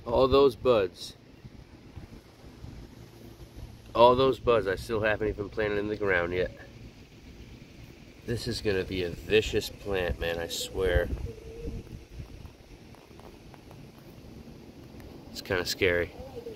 All those buds. All those buds I still haven't even planted in the ground yet. This is gonna be a vicious plant, man, I swear. It's kind of scary.